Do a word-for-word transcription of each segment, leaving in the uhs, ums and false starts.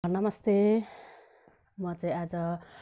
नमस्ते। म चाहिँ आज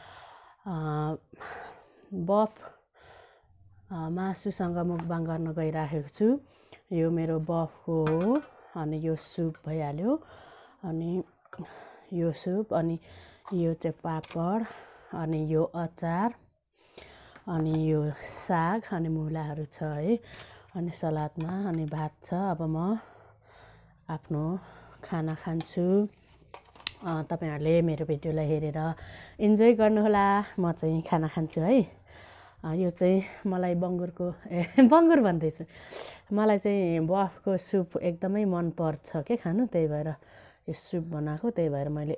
बफ मासुसँग मुकबाङ गर्न गइराखेको छु। यो मेरो बफको हो। अनि यो सुप भइहाल्यो। अनि यो सुप, अनि यो चाहिँ पापड, अनि यो अचार, अनि यो साग, अनि मुलाहरू छ है। अनि सलादमा अनि भात छ। अब म आफ्नो खाना खान्छु। तपाईहरुले मेरो भिडियोलाई हेरेर इन्जोय गर्नुहोला। म चाहिँ खाना खान्छु है। यो चाहिँ मलाई बङ्गुरको ए बङ्गुर भन्दैछु मलाई चाहिँ बफको सुप एकदमै मन पर्छ के खानु, त्यही भएर यो सुप बनाएको। त्यही भएर मैले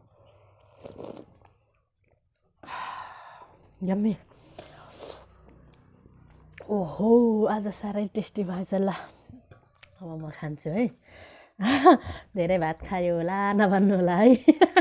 यम्मी। ओहो, आज साह्रै टेस्टी भएछ ल। अब म खान्छु है। धेरै भात खायो होला नभन्नु होला है।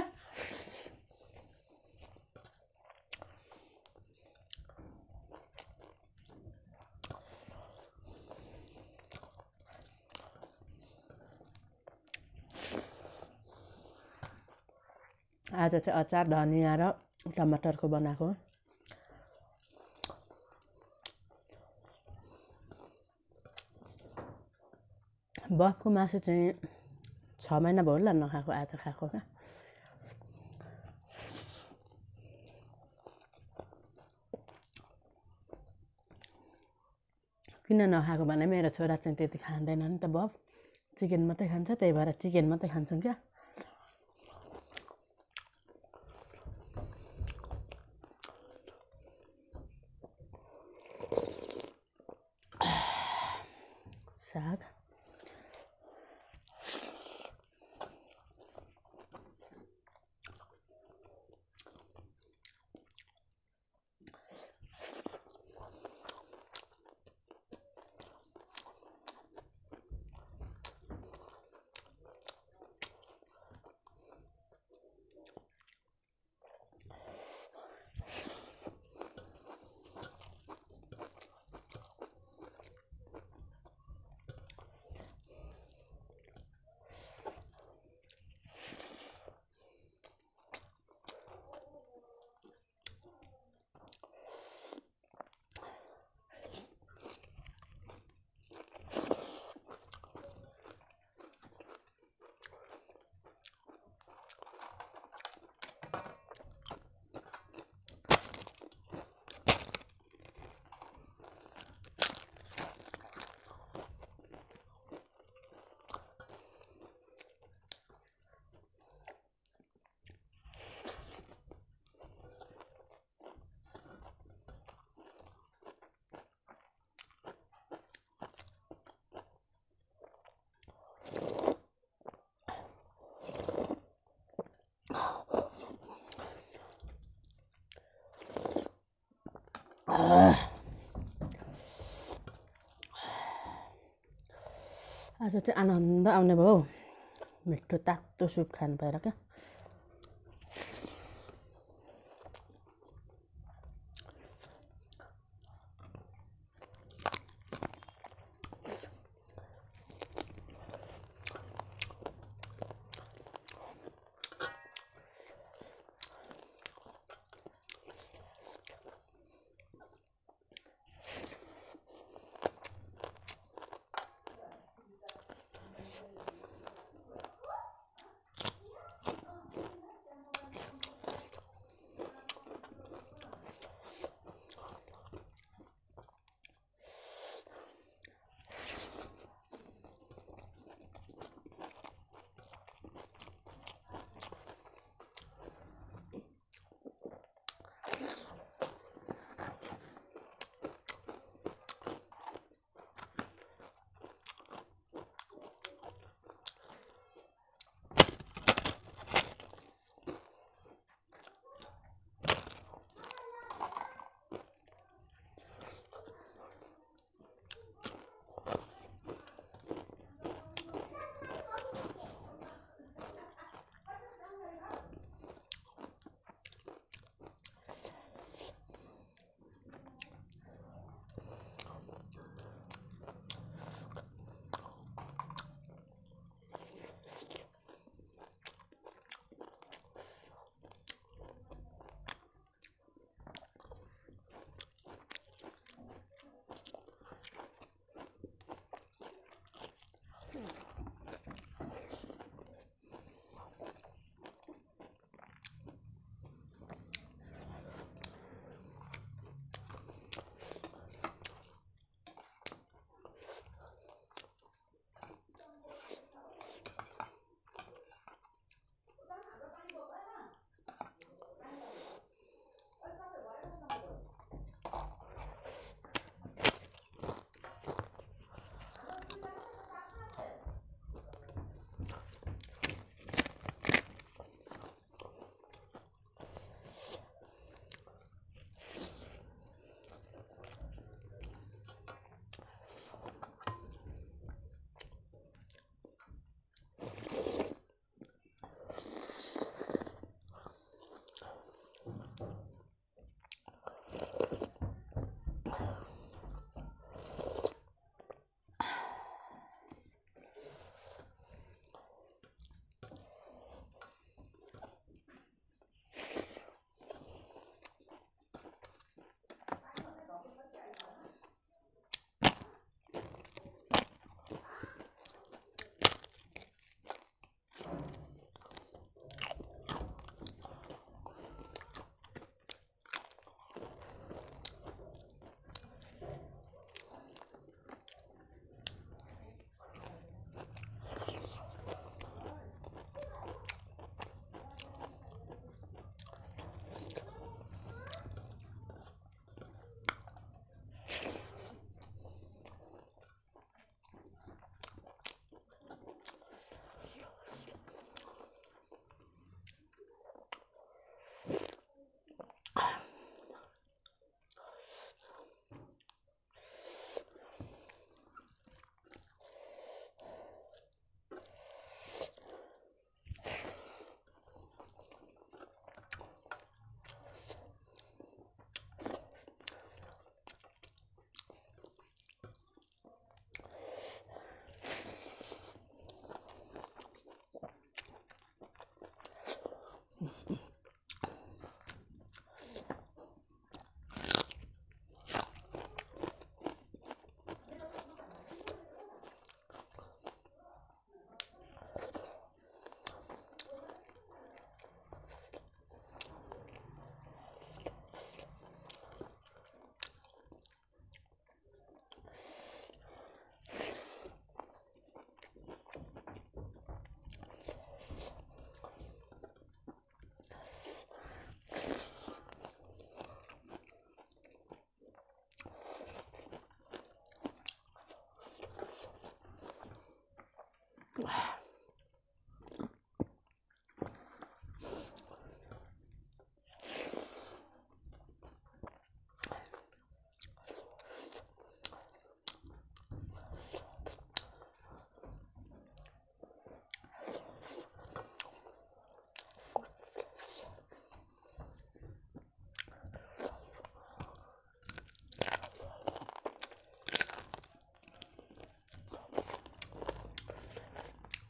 आज चाहिँ अचार धनिया र टमाटरको बनाएको। बफको मासु चाहिँ छ महिना भयो होला नखाएको, आज खाएको क्या। किन नखाएको भने मेरो छोरा चाहिँ त्यति खाँदैन नि त बफ, चिकन मात्रै खान्छ। त्यही भएर चिकन मात्रै खान्छौँ क्या। साग आज चाहिँ आनन्द आउने भयो। मिठो तातो सुप खानु पाएर क्या।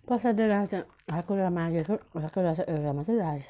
कसैले राजा हाकुरा मागेको हाकुरा चाहिँ एउटा मात्रै राखेछ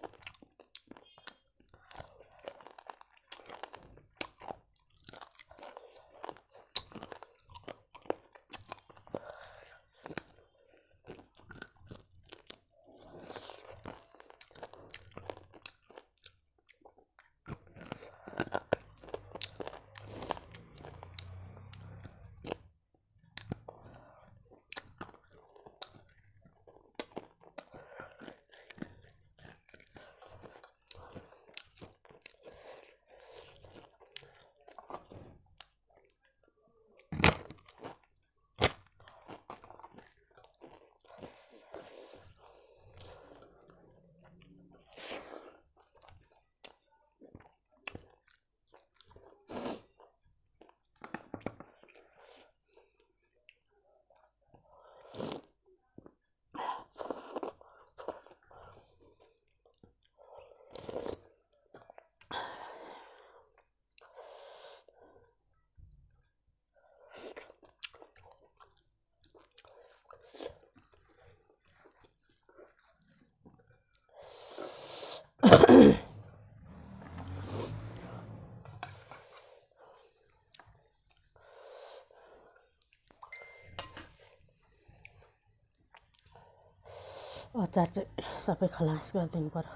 अचार चाहिँ सबै खलास गरिदिनु पर्यो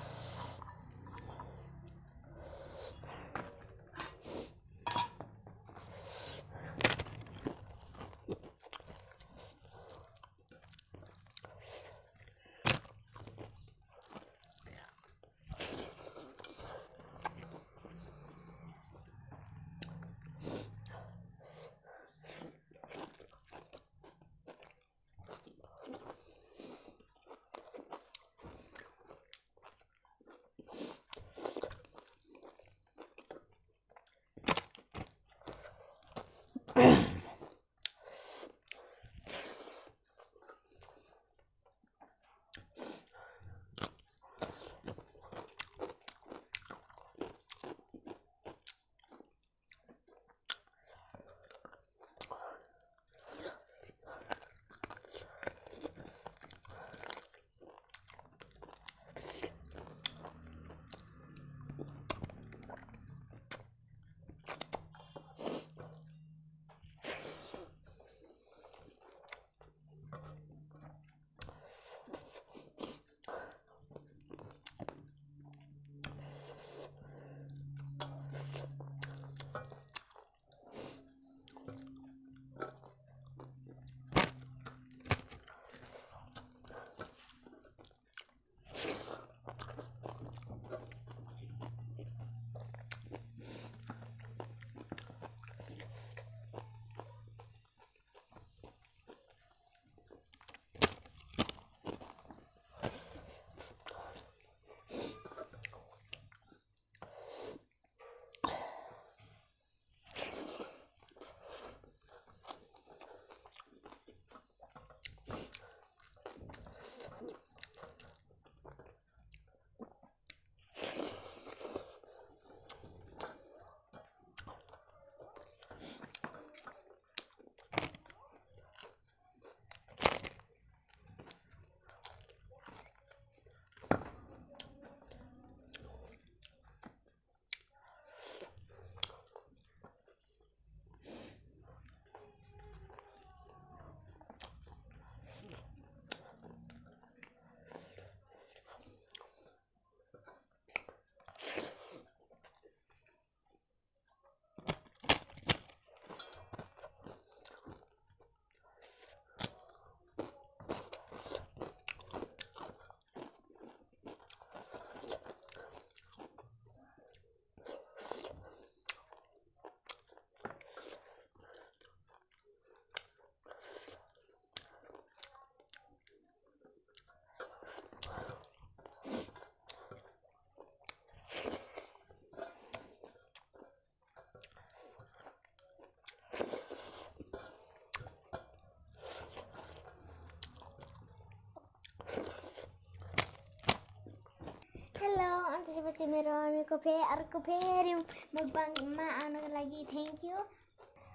त्यसपछि मेरो मम्मीको फे अर्को फेरि मुकबाङमा आउनको लागि थ्याङ्क यू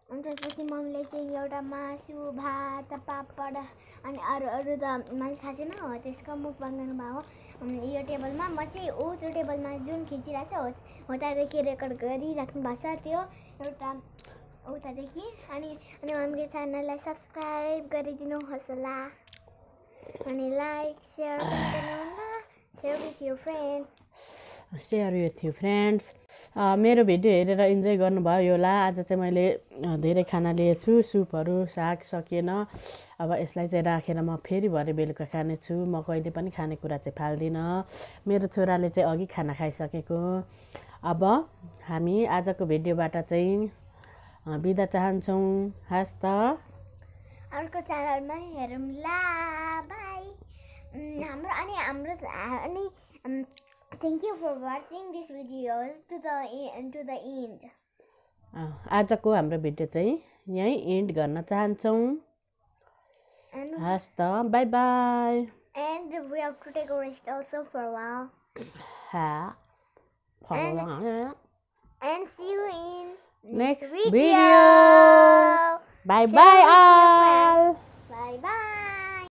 अनि त्यसपछि मम्मीले चाहिँ एउटा मासु भात पापड अनि अरू अरू त मलाई थाहा छैन हो त्यसको मुकबाङ गर्नुभएको हो यो टेबलमा म चाहिँ ऊ त्यो टेबलमा जुन खिचिरहेको छ हो त्यहाँदेखि रेकर्ड गरिराख्नु भएको छ त्यो एउटा उतादेखि अनि अनि मम्मीको च्यानललाई सब्सक्राइब गरिदिनुहोस् होला अनि लाइक सेयर गरिदिनुहोला share with your friends share with you friends मेरो भिडियो हेरेर इन्जोय गर्नुभयो होला आज चाहिँ मैले धेरै खाना लिएछु सुपहरू साग सकिएन अब यसलाई चाहिँ राखेर म फेरि भरे बेलुका खानेछु म कहिले पनि खानेकुरा चाहिँ फाल्दिनँ मेरो छोराले चाहिँ अघि खाना खाइसकेको अब हामी आजको भिडियोबाट चाहिँ बिदा चाहन्छौँ हस् त अर्को च्यानलमा हेरौँला बाई हाम्रो अनि हाम्रो अनि Thank you for watching this video to the to the end. आजको हाम्रो भिडियो चाहिँ यही एन्ड गर्न चाहन्छौँ हस् त bye bye And we have to take a rest also for a while. Ha. And, and see you in Next video. video. Bye bye all.